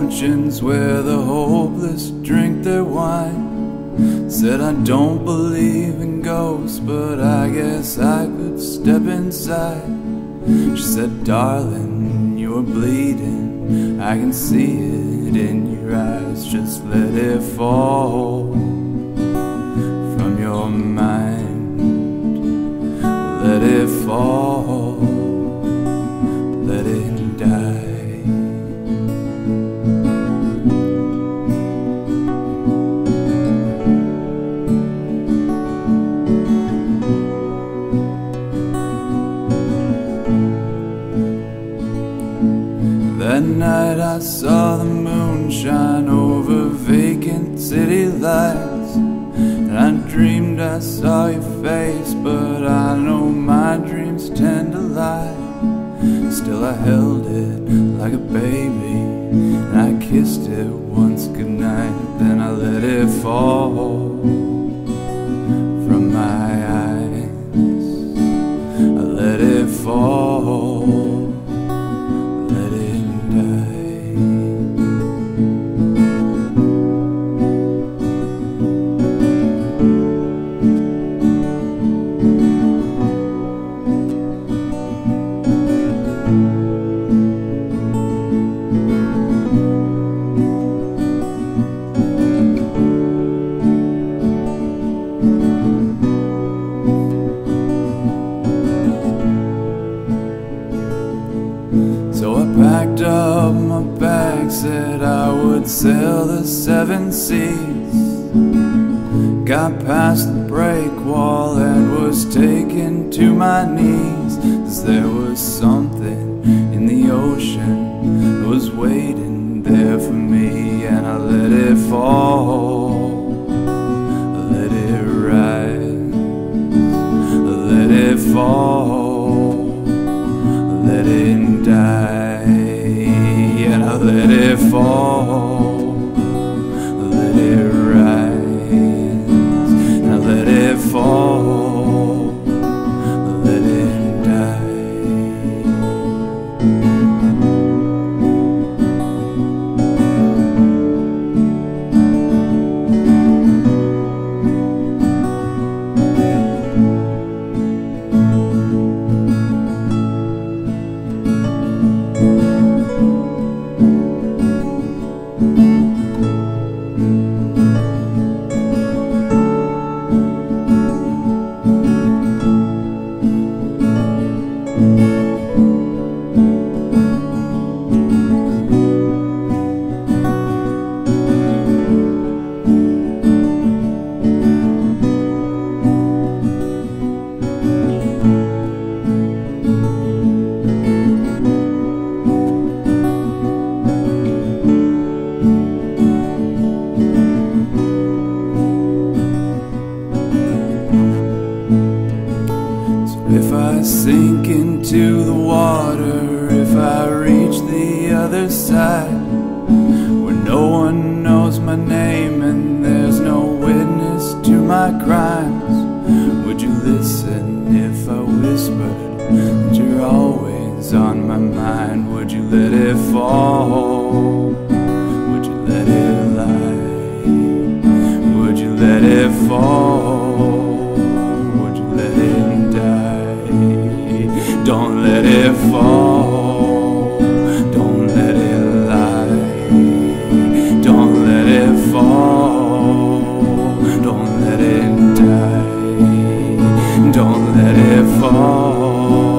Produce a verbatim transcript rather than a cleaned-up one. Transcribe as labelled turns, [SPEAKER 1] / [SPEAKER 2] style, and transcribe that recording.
[SPEAKER 1] mansions where the hopeless drink their wine. Said I don't believe in ghosts, but I guess I could step inside. She said, darling, you're bleeding, I can see it in your eyes. Just let it fall from your mind. Let it fall, let it die. That night I saw the moon shine over vacant city lights, and I dreamed I saw your face, but I know my dreams tend to lie. Still I held it like a baby, and I kissed it once goodnight. Then I let it fall from my eyes. I let it fall, let it die. So I packed up my bag, said I would sail the seven seas. Got past the break wall and was taken to my knees, 'cause there was something in the ocean that was waiting there for me. And I let it fall, I let it rise, I let it fall, let it die. And I let it fall, let it rise, and I let it fall, let it die. If I sink into the water, if I reach the other side, where no one knows my name and there's no witness to my crimes, would you listen if I whispered that you're always on my mind? Would you let it fall? Would you let it lie? Would you let it fall? Would you let it die? Don't let it fall, don't let it lie. Don't let it fall, don't let it die. Don't let it fall.